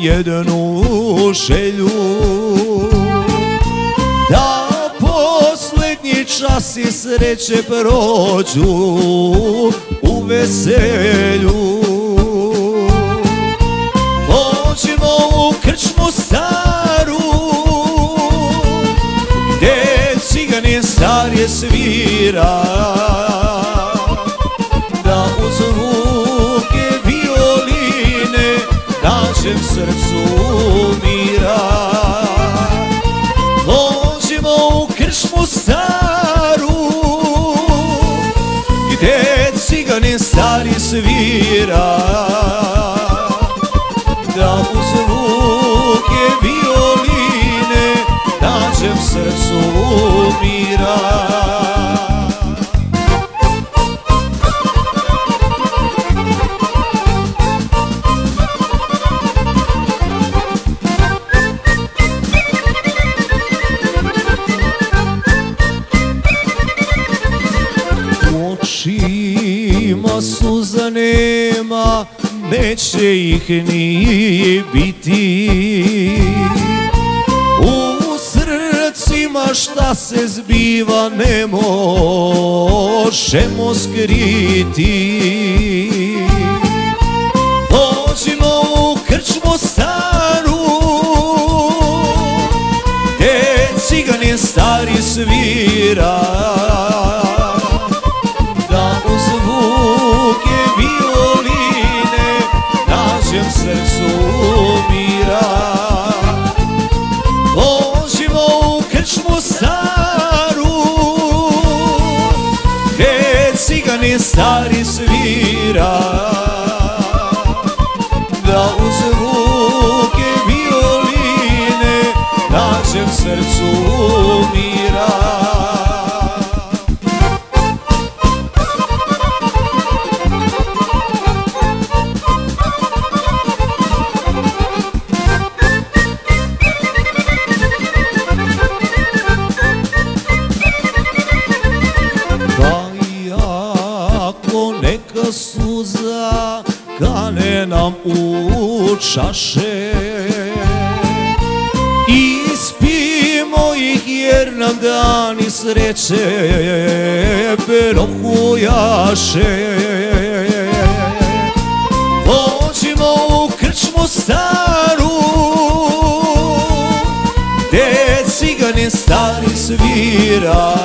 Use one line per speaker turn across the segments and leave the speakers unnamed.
jednu želju, da posljednji časi sreće prođu u veselju. Pođimo u krčmu staru, gdje ciganin starije svira, da uz zvuke violine nađem srcu mira. Pođimo u krčmu staru, gdje ciganin stari svira, da uz zvuke violine nađem srcu mira. Očima suza nema, neće ih ni biti. U srcima šta se zbiva ne možemo skriti. Pođimo u krčmu staru, gdje ciganin stari svira, da uz zvuke violine nađem srcu mira. Pođimo u krčmu staru, gdje ciganin stari svira, da uz zvuke violine nađem srcu mira. Neka suza kane nam u čaše, ispijemo ih jer nam dani sreće prohujaše. Pođimo u krčmu staru, gdje ciganin stari svira,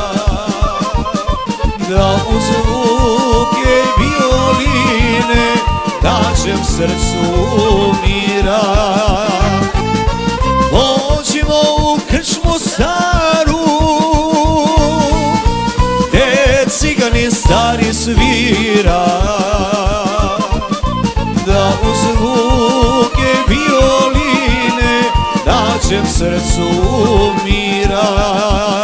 da uz zvuke violine nađem srcu mira. Pođimo u krčmu staru, gdje ciganin stari svira, da uz zvuke violine nađem srcu mira.